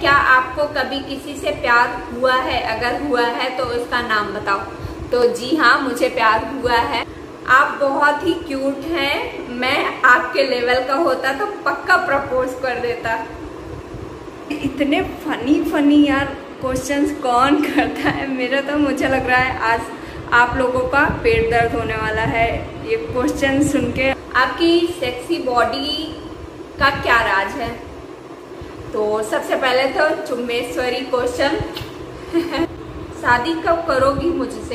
क्या आपको कभी किसी से प्यार हुआ है? अगर हुआ है तो उसका नाम बताओ। तो जी हाँ, मुझे प्यार हुआ है। आप बहुत ही क्यूट हैं, मैं आपके लेवल का होता तो पक्का प्रपोज कर देता। इतने फनी यार क्वेश्चंस कौन करता है? मेरा तो मुझे लग रहा है आज आप लोगों का पेट दर्द होने वाला है ये क्वेश्चन सुन के। आपकी सेक्सी बॉडी का क्या राज है? तो सबसे पहले तो चुम्बेश्वरी क्वेश्चन शादी कब करोगी मुझसे?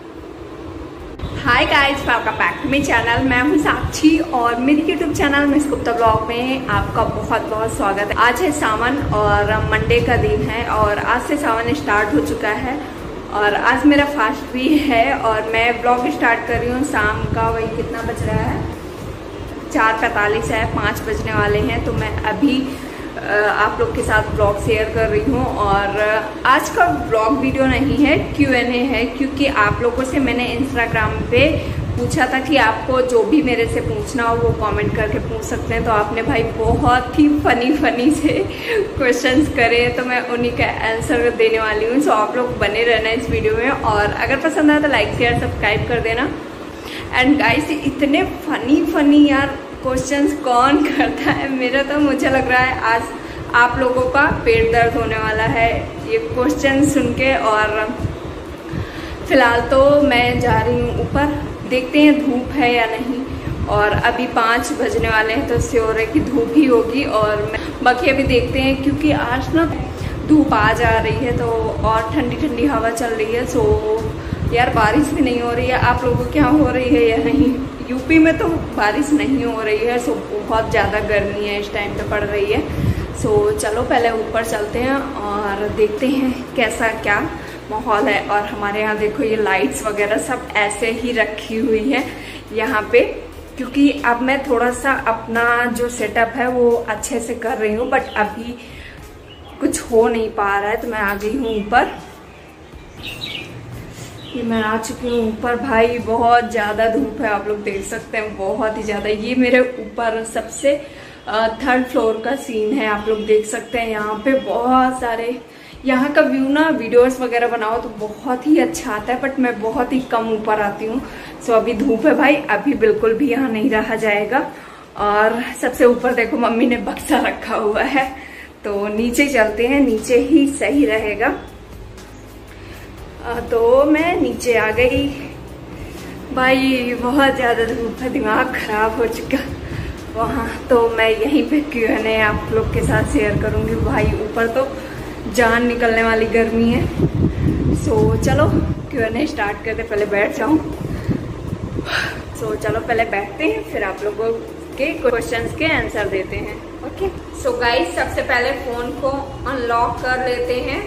Hi guys, welcome back to my channel. मैं हूं साक्षी और मेरे YouTube channel miss Gupta blog में आपका बहुत बहुत स्वागत है। आज है सावन और मंडे का दिन है और आज से सावन स्टार्ट हो चुका है और आज मेरा फास्ट भी है और मैं ब्लॉग स्टार्ट कर रही हूँ शाम का। वही कितना बज रहा है? 4:45 है, 5 बजने वाले हैं। तो मैं अभी आप लोग के साथ ब्लॉग शेयर कर रही हूँ और आज का ब्लॉग वीडियो नहीं है, Q&A है, क्योंकि आप लोगों से मैंने इंस्टाग्राम पे पूछा था कि आपको जो भी मेरे से पूछना हो वो कमेंट करके पूछ सकते हैं। तो आपने भाई बहुत ही फनी से क्वेश्चंस करे, तो मैं उन्हीं का आंसर देने वाली हूँ। सो आप लोग बने रहना इस वीडियो में और अगर पसंद आए तो लाइक शेयर सब्सक्राइब कर देना। एंड गाइस, इतने फनी यार क्वेश्चंस कौन करता है? मेरा तो मुझे लग रहा है आज आप लोगों का पेट दर्द होने वाला है ये क्वेश्चन सुन के। और फिलहाल तो मैं जा रही हूँ ऊपर, देखते हैं धूप है या नहीं। और अभी 5 बजने वाले हैं तो श्योर है कि धूप ही होगी। और बाकी अभी देखते हैं, क्योंकि आज ना धूप आ जा रही है तो और ठंडी हवा चल रही है। सो यार बारिश भी नहीं हो रही है। आप लोगों के यहाँ हो रही है या नहीं? यूपी में तो बारिश नहीं हो रही है। सो बहुत ज़्यादा गर्मी है इस टाइम पे पड़ रही है। सो चलो पहले ऊपर चलते हैं और देखते हैं कैसा क्या माहौल है। और हमारे यहाँ देखो ये लाइट्स वगैरह सब ऐसे ही रखी हुई है यहाँ पे, क्योंकि अब मैं थोड़ा सा अपना जो सेटअप है वो अच्छे से कर रही हूँ, बट अभी कुछ हो नहीं पा रहा है। तो मैं आ गई हूँ ऊपर, ये मैं आ चुकी हूँ ऊपर। भाई बहुत ज़्यादा धूप है, आप लोग देख सकते हैं, बहुत ही ज़्यादा। ये मेरे ऊपर सबसे 3rd फ्लोर का सीन है, आप लोग देख सकते हैं। यहाँ पे बहुत सारे, यहाँ का व्यू ना वीडियोस वगैरह बनाओ तो बहुत ही अच्छा आता है, बट मैं बहुत ही कम ऊपर आती हूँ। सो अभी धूप है भाई, अभी बिल्कुल भी यहाँ नहीं रहा जाएगा। और सबसे ऊपर देखो मम्मी ने बक्सा रखा हुआ है, तो नीचे चलते हैं, नीचे ही सही रहेगा। तो मैं नीचे आ गई। भाई बहुत ज़्यादा धूप है, दिमाग खराब हो चुका वहाँ। तो मैं यहीं पे Q&A आप लोग के साथ शेयर करूँगी। भाई ऊपर तो जान निकलने वाली गर्मी है। सो चलो Q&A स्टार्ट करते, पहले बैठ जाऊँ। सो चलो पहले बैठते हैं, फिर आप लोगों के क्वेश्चंस के आंसर देते हैं। ओके। सो गाइस, सबसे पहले फ़ोन को अनलॉक कर लेते हैं,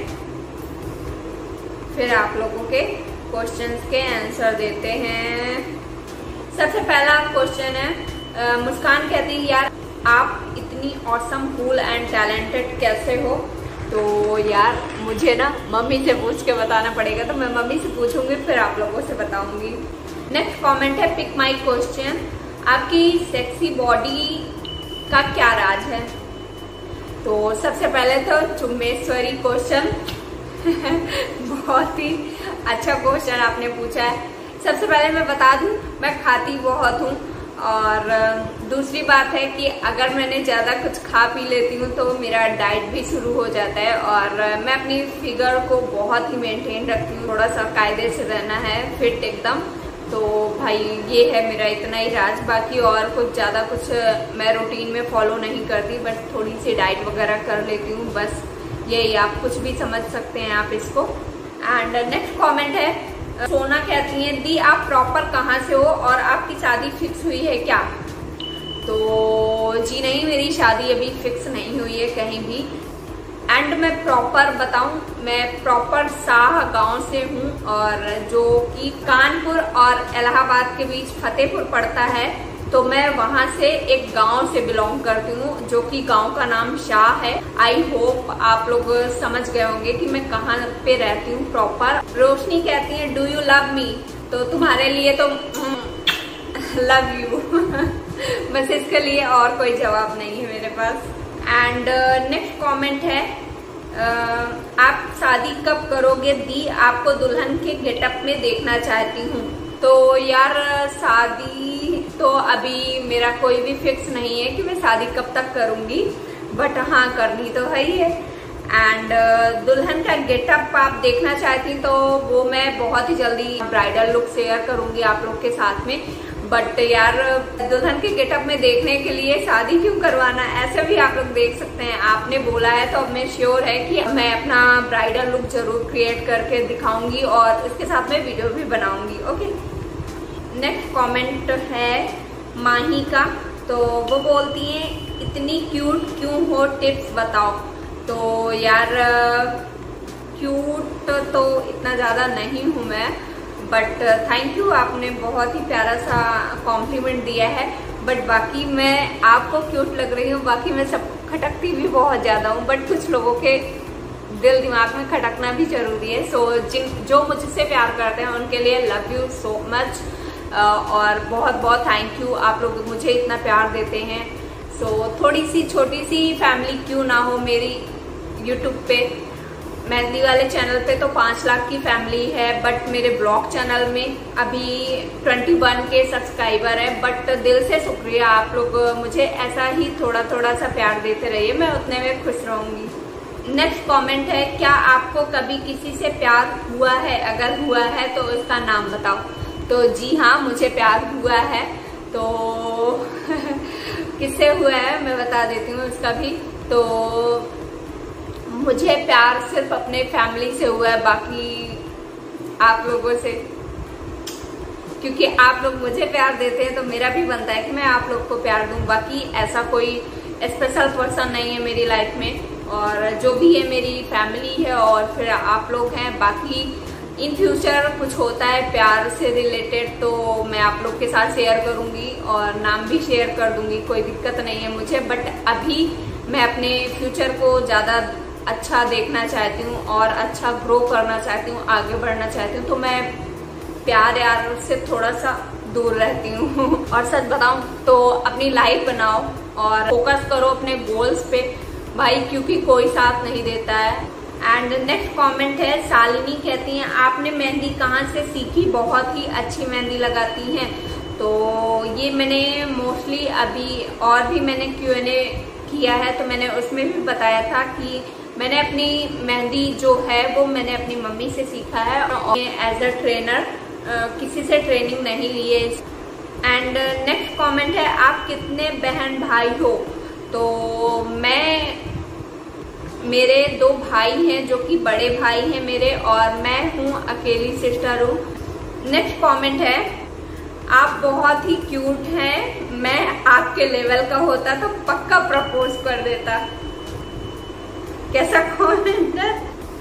फिर आप लोगों के क्वेश्चंस के आंसर देते हैं। सबसे पहला क्वेश्चन है, मुस्कान कहती है यार आप इतनी ऑसम, कूल एंड टैलेंटेड कैसे हो? तो यार मुझे ना मम्मी से पूछ के बताना पड़ेगा, तो मैं मम्मी से पूछूंगी फिर आप लोगों से बताऊंगी। नेक्स्ट कमेंट है, पिक माई क्वेश्चन, आपकी सेक्सी बॉडी का क्या राज है? तो सबसे पहले तो चुम्बेश्वरी क्वेश्चन बहुत ही अच्छा क्वेश्चन आपने पूछा है। सबसे पहले मैं बता दूं, मैं खाती बहुत हूँ। और दूसरी बात है कि अगर मैंने ज़्यादा कुछ खा पी लेती हूँ तो मेरा डाइट भी शुरू हो जाता है। और मैं अपनी फिगर को बहुत ही मेंटेन रखती हूँ, थोड़ा सा कायदे से रहना है, फिट एकदम। तो भाई ये है मेरा इतना ही राज। बाकी और कुछ ज़्यादा कुछ मैं रूटीन में फॉलो नहीं करती, बट थोड़ी सी डाइट वगैरह कर लेती हूँ, बस यही। आप कुछ भी समझ सकते हैं आप इसको। एंड नेक्स्ट कमेंट है, सोना कहती है दी आप प्रॉपर कहाँ से हो और आपकी शादी फिक्स हुई है क्या? तो जी नहीं, मेरी शादी अभी फिक्स नहीं हुई है कहीं भी। एंड मैं प्रॉपर बताऊं, मैं प्रॉपर शाह गांव से हूँ, और जो कि कानपुर और इलाहाबाद के बीच फतेहपुर पड़ता है। तो मैं वहां से एक गांव से बिलोंग करती हूँ, जो कि गांव का नाम शाह है। आई होप आप लोग समझ गए होंगे कि मैं कहाँ पे रहती हूँ प्रॉपर। रोशनी कहती है डू यू लव मी? तो तुम्हारे लिए तो लव यू बस, इसके लिए और कोई जवाब नहीं है मेरे पास। एंड नेक्स्ट कमेंट है, आप शादी कब करोगे दी, आपको दुल्हन के गेटअप में देखना चाहती हूँ। तो यार शादी तो अभी मेरा कोई भी फिक्स नहीं है कि मैं शादी कब तक करूँगी, बट हाँ करनी तो है ही है। एंड दुल्हन का गेटअप आप देखना चाहती तो वो मैं बहुत ही जल्दी ब्राइडल लुक शेयर करूँगी आप लोग के साथ में। बट यार दुल्हन के गेटअप में देखने के लिए शादी क्यों करवाना, ऐसे भी आप लोग देख सकते हैं। आपने बोला है तो अब मैं श्योर है कि मैं अपना ब्राइडल लुक जरूर क्रिएट करके दिखाऊंगी और उसके साथ में वीडियो भी बनाऊंगी। ओके, नेक्स्ट कमेंट है माही का। तो वो बोलती हैं इतनी क्यूट क्यों हो, टिप्स बताओ। तो यार क्यूट तो इतना ज़्यादा नहीं हूँ मैं, बट थैंक यू, आपने बहुत ही प्यारा सा कॉम्प्लीमेंट दिया है। बट बाकी मैं आपको क्यूट लग रही हूँ, बाकी मैं सब खटकती भी बहुत ज़्यादा हूँ, बट कुछ लोगों के दिल दिमाग में खटकना भी जरूरी है। सो जो मुझसे प्यार करते हैं उनके लिए लव यू सो मच और बहुत बहुत थैंक यू, आप लोग मुझे इतना प्यार देते हैं। सो थोड़ी सी छोटी सी फैमिली क्यों ना हो मेरी यूट्यूब पे, मेहंदी वाले चैनल पे तो 5 लाख की फैमिली है, बट मेरे ब्लॉग चैनल में अभी 21 के सब्सक्राइबर हैं। बट दिल से शुक्रिया, आप लोग मुझे ऐसा ही थोड़ा थोड़ा सा प्यार देते रहिए, मैं उतने में खुश रहूंगी। नेक्स्ट कमेंट है, क्या आपको कभी किसी से प्यार हुआ है, अगर हुआ है तो उसका नाम बताओ। तो जी हाँ, मुझे प्यार हुआ है। तो किससे हुआ है मैं बता देती हूँ उसका भी। तो मुझे प्यार सिर्फ अपने फैमिली से हुआ है, बाकी आप लोगों से, क्योंकि आप लोग मुझे प्यार देते हैं तो मेरा भी बनता है कि मैं आप लोग को प्यार दूं। बाकी ऐसा कोई स्पेशल पर्सन नहीं है मेरी लाइफ में, और जो भी है मेरी फैमिली है और फिर आप लोग हैं। बाकी इन फ्यूचर कुछ होता है प्यार से रिलेटेड तो मैं आप लोग के साथ शेयर करूंगी और नाम भी शेयर कर दूंगी, कोई दिक्कत नहीं है मुझे। बट अभी मैं अपने फ्यूचर को ज़्यादा अच्छा देखना चाहती हूँ और अच्छा ग्रो करना चाहती हूँ, आगे बढ़ना चाहती हूँ, तो मैं प्यार यार से थोड़ा सा दूर रहती हूँ। और सच बताऊँ तो अपनी लाइफ बनाओ और फोकस करो अपने गोल्स पे भाई, क्योंकि कोई साथ नहीं देता है। एंड नेक्स्ट कमेंट है शालिनी, कहती हैं आपने मेहंदी कहाँ से सीखी, बहुत ही अच्छी मेहंदी लगाती हैं। तो ये मैंने मोस्टली अभी और भी मैंने Q&A किया है तो मैंने उसमें भी बताया था कि मैंने अपनी मेहंदी जो है वो मैंने अपनी मम्मी से सीखा है और एज अ ट्रेनर किसी से ट्रेनिंग नहीं ली है। एंड नेक्स्ट कमेंट है, आप कितने बहन भाई हो। तो मेरे 2 भाई हैं जो कि बड़े भाई हैं मेरे, और मैं हूँ अकेली सिस्टर हूँ। नेक्स्ट कमेंट है, आप बहुत ही क्यूट हैं, मैं आपके लेवल का होता तो पक्का प्रपोज कर देता। कैसा कमेंट है,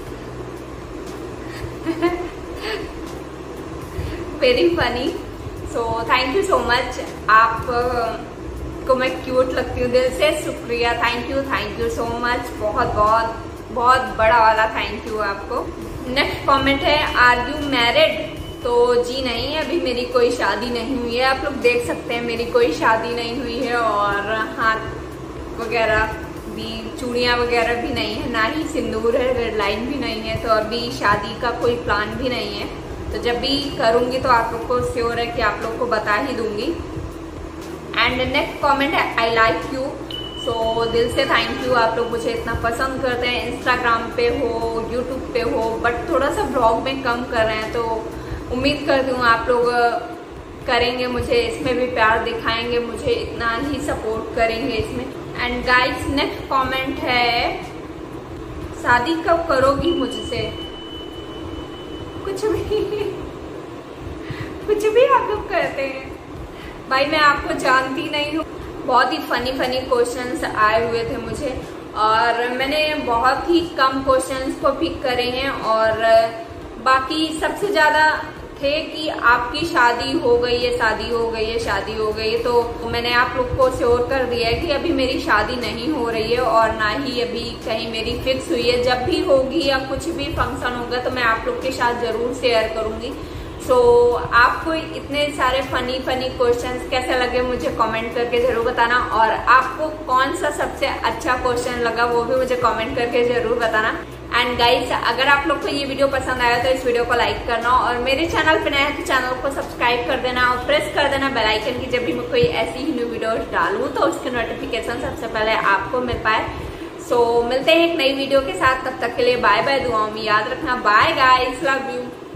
very funny. So thank you so much, आप को मैं क्यूट लगती हूँ, दिल से शुक्रिया, थैंक यू सो मच, बहुत बहुत बहुत बड़ा वाला थैंक यू आपको। नेक्स्ट कमेंट है, आर यू मैरिड। तो जी नहीं, अभी मेरी कोई शादी नहीं हुई है, आप लोग देख सकते हैं मेरी कोई शादी नहीं हुई है, और हाथ वगैरह भी, चूड़ियाँ वगैरह भी नहीं है, ना ही सिंदूर है, रेड लाइन भी नहीं है, तो अभी शादी का कोई प्लान भी नहीं है। तो जब भी करूँगी तो आप लोग को श्योर है कि आप लोग को बता ही दूंगी। एंड नेक्स्ट कमेंट है, आई लाइक यू। सो दिल से थैंक यू, आप लोग मुझे इतना पसंद करते हैं, इंस्टाग्राम पे हो, यूट्यूब पे हो, बट थोड़ा सा ब्लॉग में कम कर रहे हैं, तो उम्मीद करती हूँ आप लोग करेंगे, मुझे इसमें भी प्यार दिखाएंगे, मुझे इतना ही सपोर्ट करेंगे इसमें। एंड गाइस नेक्स्ट कमेंट है, शादी कब करोगी मुझसे। कुछ भी आप लोग कहते हैं भाई, मैं आपको जानती नहीं हूँ। बहुत ही फनी क्वेश्चंस आए हुए थे मुझे, और मैंने बहुत ही कम क्वेश्चंस को पिक करे हैं, और बाकी सबसे ज्यादा थे कि आपकी शादी हो गई है, शादी हो गई है, शादी हो गई है। तो मैंने आप लोग को श्योर कर दिया है कि अभी मेरी शादी नहीं हो रही है, और ना ही अभी कहीं मेरी फिक्स हुई है। जब भी होगी या कुछ भी फंक्शन होगा तो मैं आप लोग के साथ जरूर शेयर करूंगी। सो आपको इतने सारे फनी क्वेश्चंस कैसे लगे मुझे कमेंट करके जरूर बताना, और आपको कौन सा सबसे अच्छा क्वेश्चन लगा वो भी मुझे कमेंट करके जरूर बताना। एंड गाइस, अगर आप लोग को ये वीडियो पसंद आया तो इस वीडियो को लाइक करना, और मेरे चैनल पे नया है तो चैनल को सब्सक्राइब कर देना और प्रेस कर देना बेल आइकन की, जब भी मैं कोई ऐसी ही न्यू वीडियो डालूं तो उसकी नोटिफिकेशन सबसे पहले आपको मिल पाए। सो मिलते हैं एक नई वीडियो के साथ, तब तक के लिए बाय बाय, दुआओं में याद रखना। Bye guys, love you.